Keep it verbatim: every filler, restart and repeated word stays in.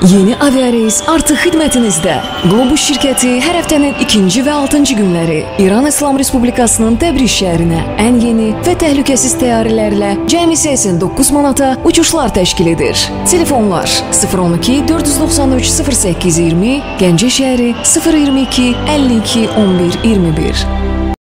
Yeni aviareys artıq xidmətinizdə. Globus şirkəti hər həftənin ikinci və altıncı günləri İran İslam Respublikasının Təbriz şəhərinə ən yeni və təhlükəsiz təyyarələrlə cəmi səksən doqquz manata uçuşlar təşkil edir. Telefonlar sıfır on iki dörd yüz doxsan üç sıfır səkkiz iyirmi, Gəncə şəhəri sıfır iyirmi iki əlli iki on bir iyirmi bir.